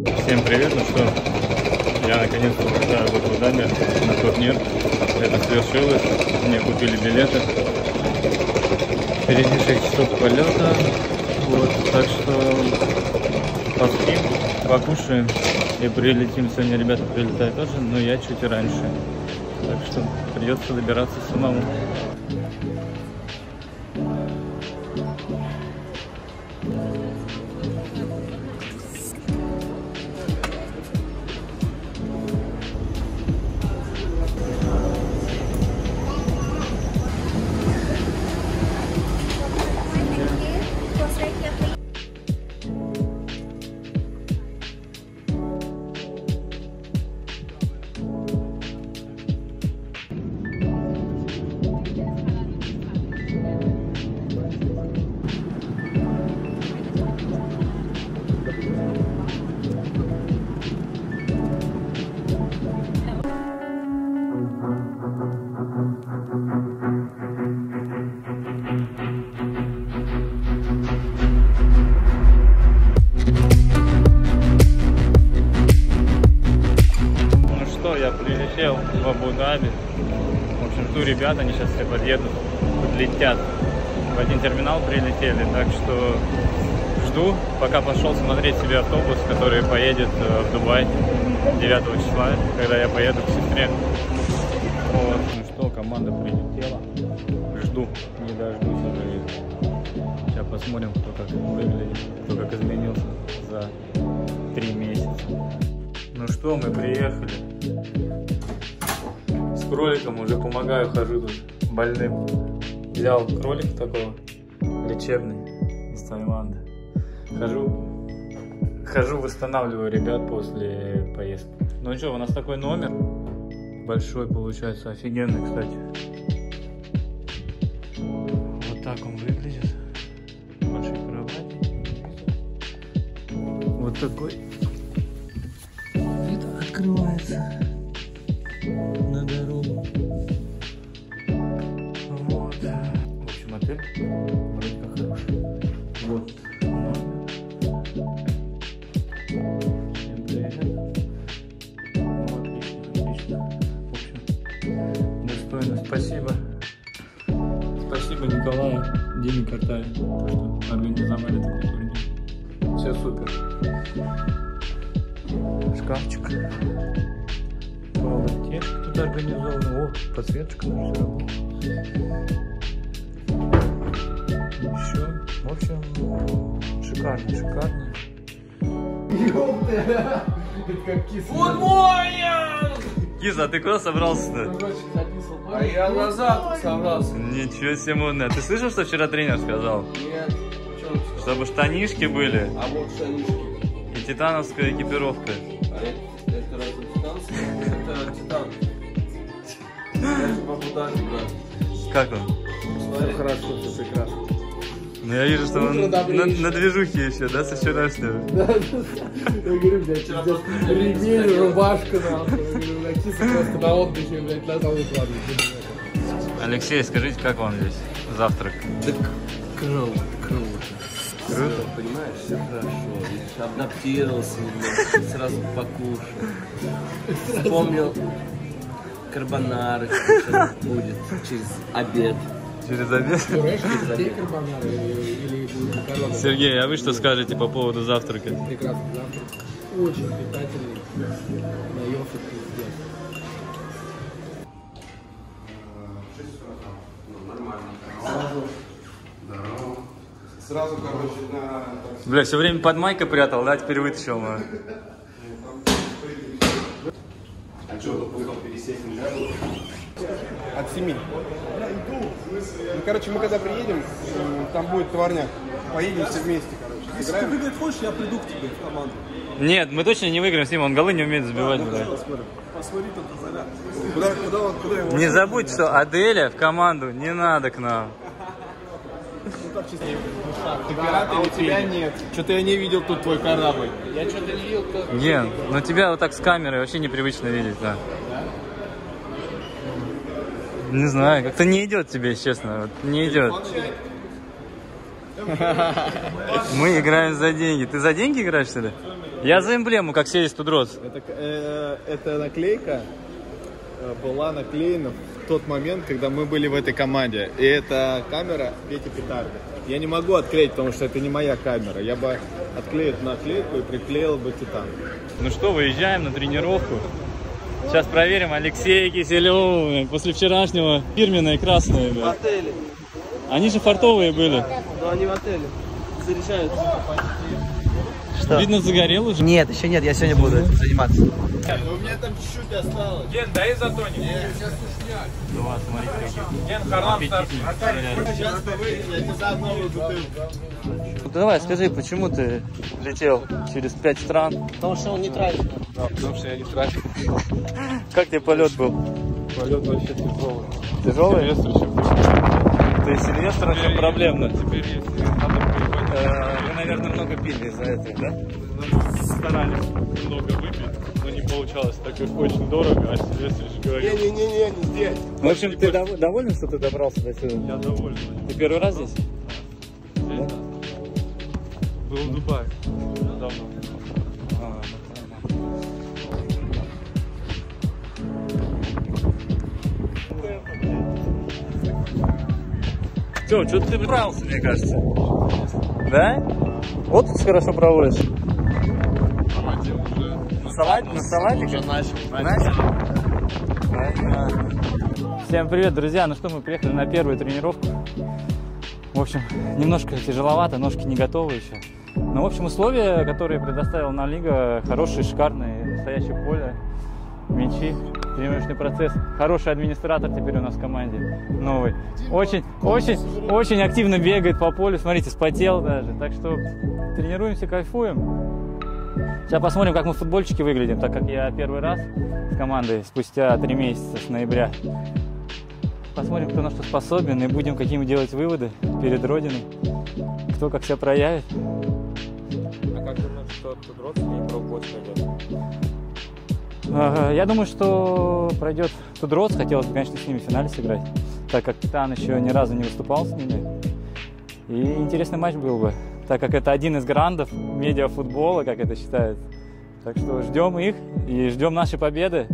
Всем привет, ну что, я наконец-то улетаю в Абу-Даби на турнир. Это свершилось, мне купили билеты. Впереди 6 часов полета, вот, так что поспим, покушаем и прилетим. Сегодня ребята прилетают тоже, но я чуть раньше, так что придется добираться самому. Я прилетел в Абу-Даби. В общем, жду ребят, они сейчас все подъедут, подлетят. В один терминал прилетели, так что жду, пока пошел смотреть себе автобус, который поедет в Дубай 9 числа, когда я поеду к сестре. Вот. Ну что, команда прилетела. Жду, не дождусь уже. Сейчас посмотрим, кто как выглядит, кто как изменился за 3 месяца. Ну что, мы приехали. С кроликом уже помогаю, хожу тут больным. Взял кролик такого лечебный из Таиланда. Хожу, восстанавливаю ребят после поездки. Ну что, у нас такой номер большой получается, офигенный, кстати. Вот так он выглядит. Большой кровати. Вот такой. Открывается на дорогу. Вот. В общем, отель вроде как хороший. Вот. Всем привет. Ну, отлично. В общем, достойно. Спасибо. Спасибо Николаю, Диме Картаю, что организовали такой турнир. Все супер. Шкафчик. Туалет тут организован. О, подсветочка даже работает. Еще. В общем, шикарно. Это как киса. Киза, а ты куда собрался-то? А я назад собрался. Ничего себе модно. Ты слышал, что вчера тренер сказал? Нет. Чтобы штанишки были. А вот штанишки. И титановская экипировка. Это разве титанский? Это титан. Я же попутаю, брат. Как он? Все хорошо, все прекрасно. Ну я вижу, что он на движухе еще, да, со вчерашнего? Да. Я говорю, блядь, ремень, рубашка, нахуй. Я говорю, блядь, киса просто на отдыхе, блядь, на зал укладывать. Алексей, скажите, как вам здесь завтрак? Да круто. Круто? Понимаешь, все хорошо. Видишь, адаптировался немного, сразу покушал. Вспомнил карбонары, что будет через обед. Через обед? Сергей, а вы что скажете по поводу завтрака? Прекрасный завтрак. Очень питательный. Наелся пиздец. Сразу, короче, на... Бля, все время под майкой прятал, да, теперь вытащил. А что, поехал пересесть нельзя было? От 7. Ну, короче, мы когда приедем, там будет товарняк. Поедем все вместе, короче. Если ты выиграть хочешь, я приду к тебе в команду. Нет, мы точно не выиграем с ним, он голы не умеет забивать, бля. Посмотри только заряд. Куда его? Не забудь, что Аделя в команду не надо к нам. А у тебя нет. Что-то я не видел тут твой корабль. Я что-то не видел, кто... Ген, но тебя вот так с камерой вообще непривычно видеть, да. Не знаю, как-то не идет тебе, если честно, вот, не идет. Мы играем за деньги. Ты за деньги играешь, что ли? Я за эмблему, как Серис Тудрос. Эта наклейка была наклеена в тот момент, когда мы были в этой команде. И это камера Пети Петарды. Я не могу отклеить, потому что это не моя камера. Я бы отклеил наклейку и приклеил бы Титан. Ну что, выезжаем на тренировку. Сейчас проверим Алексея Киселева. После вчерашнего фирменные красные. В отеле. Они же фартовые были. Но они в отеле. Заряжаются. Что? Видно, загорел уже? Нет, еще нет, я сегодня буду этим заниматься. У меня там чуть-чуть осталось. Ген, дай изотоник. Ну, смотрите, какие. Ген, Харлам, Сейчас ты выйдешь, я тебе дам новую бутылку. Ну, давай, скажи, почему ты летел через 5 стран? Потому что он нейтральный. Да, потому что я не трачу. Как тебе полет был? Полет вообще тяжелый. Тяжелый? Сильвестр, чем Ты Сильвестр очень проблемно. Теперь если надо поебать. Вы, наверное, много пили из-за этого, да? Старались много выпить, но не получалось, так как очень дорого, а Сильвестр же говорил. Не здесь. В общем, ты доволен, что ты добрался до сюда? Я доволен. Ты первый раз здесь? Да? Был в Дубае давно. Что ты выбрался, мне кажется? Да? Вот ты хорошо проводишь. На салате? Уже начал. Всем привет, друзья. Ну что, мы приехали на первую тренировку. В общем, немножко тяжеловато, ножки не готовы еще. Но, в общем, условия, которые предоставила нам лига, хорошие, шикарные, настоящее поле, мячи, тренировочный процесс. Хороший администратор теперь у нас в команде, новый. Очень активно бегает по полю, смотрите, вспотел даже. Так что тренируемся, кайфуем. Сейчас посмотрим, как мы футбольчики выглядим, так как я первый раз с командой спустя 3 месяца с ноября. Посмотрим, кто на что способен, и будем какими делать выводы перед Родиной. Кто как себя проявит. А как думаешь, что Тудрос не пробовать пойдет? Я думаю, что пройдет Тудрос. Хотелось бы, конечно, с ними в финале сыграть, так как Титан еще ни разу не выступал с ними. И интересный матч был бы, так как это один из грандов медиафутбола, как это считается. Так что ждем их и ждем нашей победы.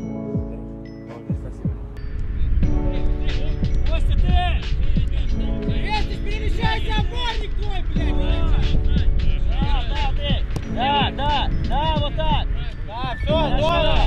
Перемещайся, опорник твой, блядь! Да, вот так! Да, все, здорово!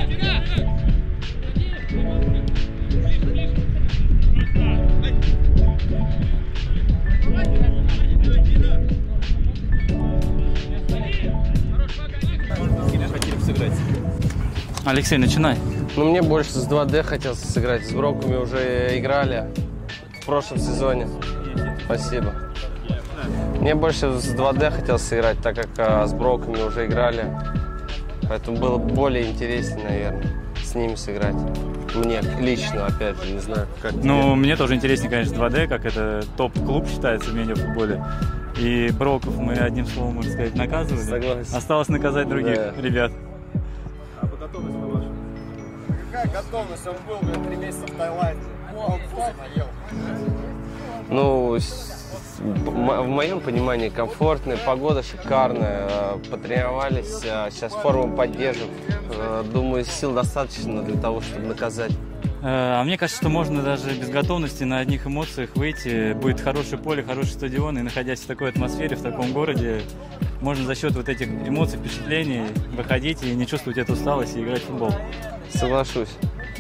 Хотели сыграть. Алексей, начинай. Ну, мне больше с 2D хотелось сыграть. С Броками уже играли в прошлом сезоне. Спасибо. Мне больше с 2D хотелось сыграть, так как с Броками уже играли. Поэтому было более интереснее, наверное, с ними сыграть. Мне лично, опять же, не знаю, как тебе. Ну, мне тоже интереснее, конечно, 2D, как это топ-клуб считается в медиафутболе. И Броков мы, одним словом, можно сказать, наказывали. Согласен. Осталось наказать других ребят. А по готовности ваша? Какая готовность? Он был 3 месяца в Таиланде. Он вкусно наел. Ну, в моем понимании комфортная, погода шикарная, потренировались, сейчас форму поддержим. Думаю, сил достаточно для того, чтобы наказать. А мне кажется, что можно даже без готовности на одних эмоциях выйти. Будет хорошее поле, хороший стадион, и находясь в такой атмосфере, в таком городе, можно за счет вот этих эмоций, впечатлений выходить и не чувствовать эту усталость и играть в футбол. Соглашусь.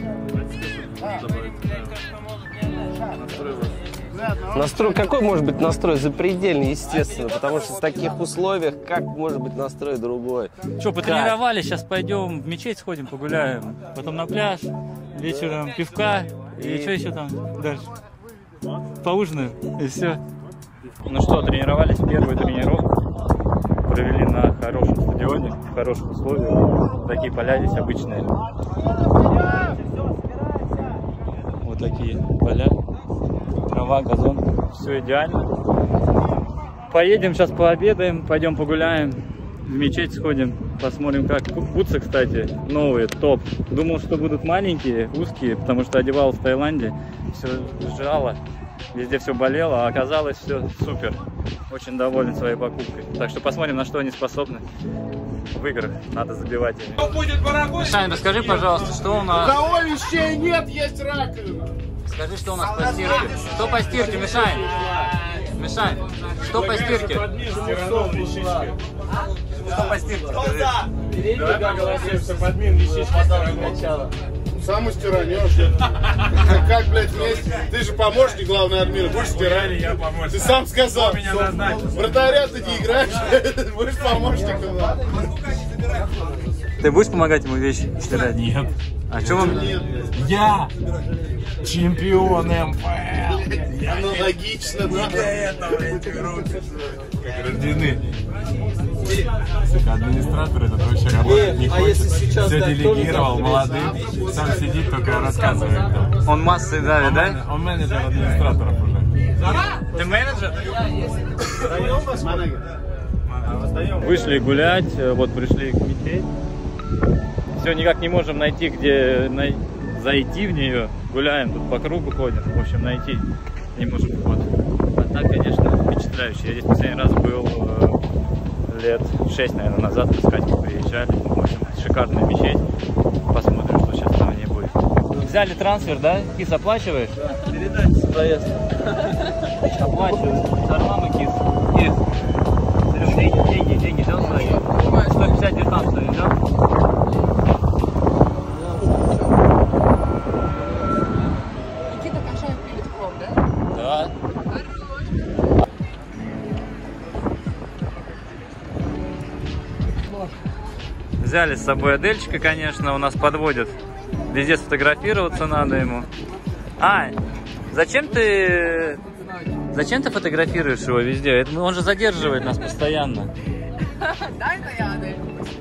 Настрой, какой может быть настрой? Запредельный, естественно, потому что в таких условиях как может быть настрой другой? Что, потренировались, сейчас пойдем в мечеть сходим, погуляем, потом на пляж, вечером пивка, и что еще там дальше? Поужинаем, и все. Ну что, тренировались первую тренировку, провели на хорошем стадионе, в хороших условиях, такие поля здесь обычные. Вот такие поля. Трава, газон, все идеально. Поедем сейчас пообедаем, пойдем погуляем, в мечеть сходим, посмотрим как. Бутсы, кстати, новые, топ. Думал, что будут маленькие, узкие, потому что одевал в Таиланде, все сжало. везде все болело, а оказалось все супер. Очень доволен своей покупкой. Так что посмотрим, на что они способны в играх. Надо забивать ими. Мишань, расскажи, пожалуйста, что у нас... Того вещей нет, есть раковина. Скажи, что у нас по стирке. Что по стирке, Мишань? Мишань, что по стирке? Что по стирке, скажи. Давай поговоримся, подмин вещички сначала. Сам устиранешь. Как, блядь, вместе? Ты же помощник, главный админ, будешь стирать. Я помощник. Ты сам сказал. Вратаря ты не играешь, будешь помощником. Ты будешь помогать ему вещи стирать? Нет. А что он? Я чемпион МПЛ. Аналогично, да? Этого эти руки как рождены. Сука, администратор этот вообще работать не хочет. Все делегировал молодым. Сам сидит, только рассказывает. Да. Он массы давит, да? Он менеджер администраторов уже. Ты менеджер? Вышли гулять, вот пришли к мечети. Все никак не можем найти, где зайти в нее. Гуляем, тут по кругу ходим. В общем, найти не можем вход. А так, конечно, впечатляюще. Я здесь последний раз был лет 6, наверное, назад. Мы с Катей приезжали. В общем, шикарная мечеть. Посмотрим, что сейчас там не будет. Взяли трансфер, да? Кис, оплачиваешь? Да. Передайте за проезд. Оплачиваю. Сармам и Кис. Кис. Серег, деньги взял свои? 150 дирхам свои взял? Никита Кашаев пилит клоп, да? Да. Взяли с собой Адельчика, конечно, у нас подводят. Везде сфотографироваться надо ему. А, зачем ты фотографируешь его везде? Он же задерживает нас постоянно. Дай-ка я Адель.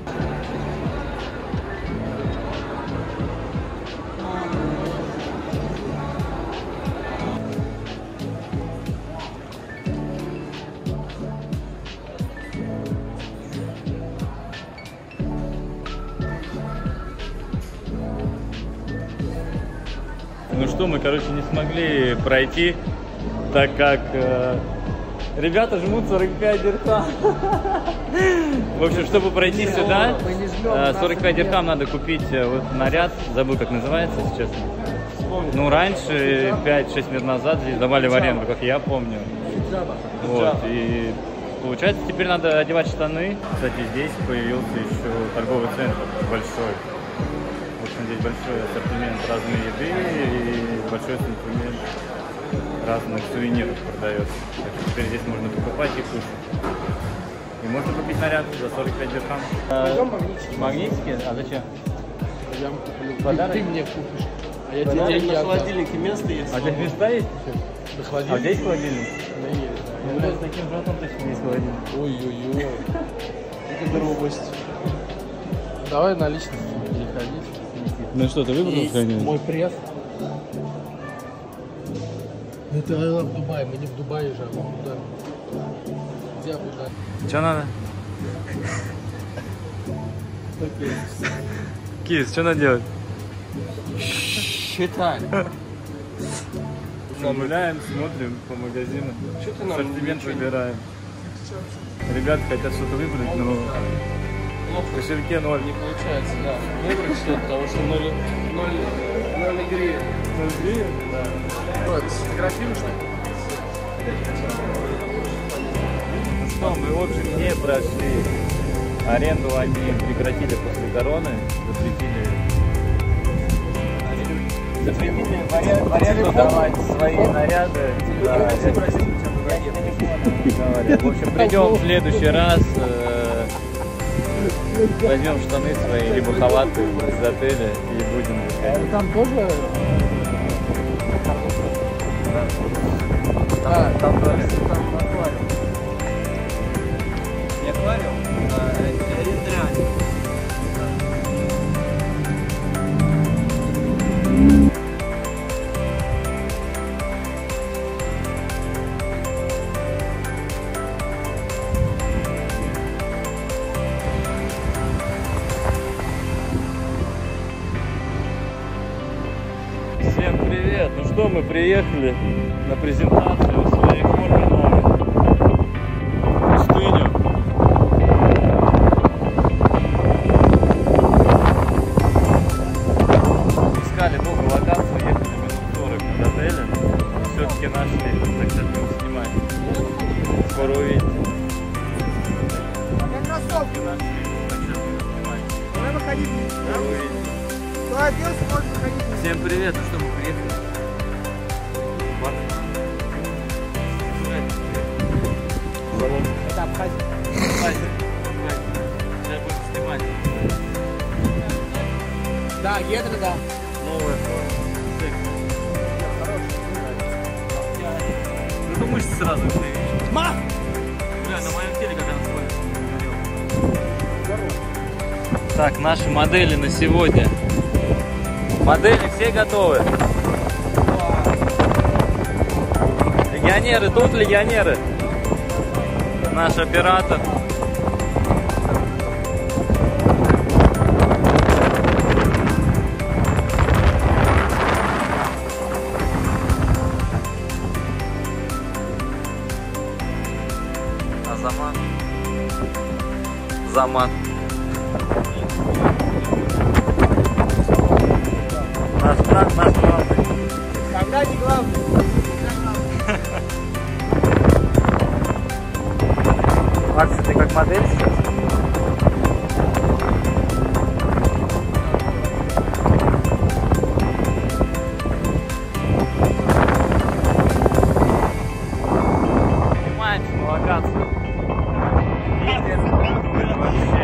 Ну что, мы, короче, не смогли пройти, так как ребята жмут 45 дирхам. В общем, чтобы пройти сюда, 45 дирхам надо купить вот наряд, забыл, как называется, если честно. Ну, раньше, 5-6 лет назад, здесь давали в аренду, как я помню. Вот, и получается, теперь надо одевать штаны. Кстати, здесь появился еще торговый центр большой. В общем, здесь большой ассортимент разной еды и большой ассортимент разных сувениров продается. Так что теперь здесь можно покупать и кушать. И можно купить наряд за 45 дирхам. Магнитики? А зачем? Я куплю. Подарок? Ты мне купишь. А я тебе деньги отдам. В холодильнике место есть. А здесь места есть еще? Холодильник? А здесь холодильник? Да есть. Ну, с таким желтым точно есть холодильник. Ой-ой-ой. Это грубость. Давай наличность переходить. Ну что, ты выбрал хранение? Мой пресс. Это в Дубае. Мы не в Дубае же, а в Абу-Даби. Где Абу-Даби? Что надо? Кис, что надо делать? Считай. Гуляем, смотрим по магазинам. Ассортимент выбираем. Ребята хотят что-то выбрать, но в кошельке 0. Не получается, да. Выбрать что-то, потому что 0 гривен. 0 гривен? Да. Вот, сфотографируешь что? Ну что, мы, в общем, не прошли. Аренду они прекратили после короны. Запретили в аренду давать свои наряды. Да, в общем, придем в следующий раз, возьмем штаны свои, либо халаты из отеля и будем выходить. Там тоже? Там аквариум. Не аквариум, а ресторан. Всем привет! Ну что, что, мы приехали на презентацию своей формы новой. Пустыню. Искали долго локацию, ехали минут 40 от отеля. Все-таки нашли, так что будем снимать. Скоро увидите. Кроссовки нашли, так что будем снимать. Давай выходить. Скоро увидите. Всем привет, ну что, мы приехали? Это Абхазия. Сейчас будем снимать. Да, гетры, да. Новая форма. Ну ты мышцы сразу не видишь. Бля, на моем теле как она смотрится. Так, наши модели на сегодня. Модели все готовы? Легионеры, тут легионеры. Наш оператор. Азамат. Замат. Наш главный. Когда не главный. Макс, ты как модель сейчас? Снимаемся на локацию. Вообще.